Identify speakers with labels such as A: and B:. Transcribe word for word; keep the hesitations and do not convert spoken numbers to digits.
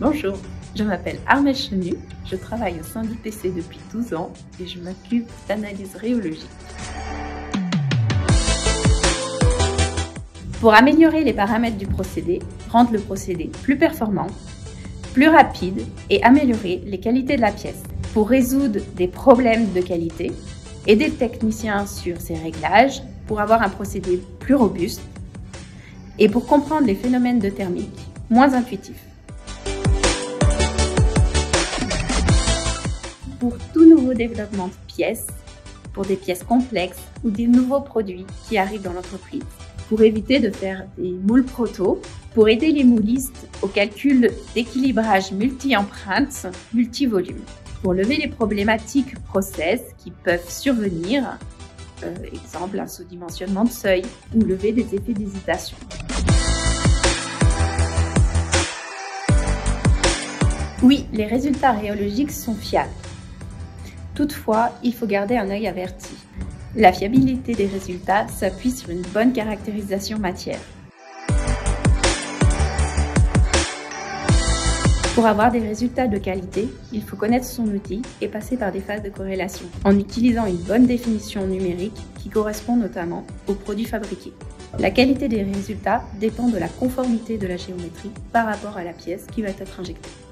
A: Bonjour, je m'appelle Armelle Chenu, je travaille au sein d'I P C depuis douze ans et je m'occupe d'analyse rhéologique. Pour améliorer les paramètres du procédé, rendre le procédé plus performant, plus rapide et améliorer les qualités de la pièce. Pour résoudre des problèmes de qualité, aider le technicien sur ses réglages pour avoir un procédé plus robuste et pour comprendre les phénomènes de thermique moins intuitifs. Pour tout nouveau développement de pièces, pour des pièces complexes ou des nouveaux produits qui arrivent dans l'entreprise, pour éviter de faire des moules proto, pour aider les moulistes au calcul d'équilibrage multi-empreintes, multi-volumes, pour lever les problématiques process qui peuvent survenir, euh, exemple un sous-dimensionnement de seuil ou lever des effets d'hésitation. Oui, les résultats rhéologiques sont fiables. Toutefois, il faut garder un œil averti. La fiabilité des résultats s'appuie sur une bonne caractérisation matière. Pour avoir des résultats de qualité, il faut connaître son outil et passer par des phases de corrélation, en utilisant une bonne définition numérique qui correspond notamment aux produits fabriqués. La qualité des résultats dépend de la conformité de la géométrie par rapport à la pièce qui va être injectée.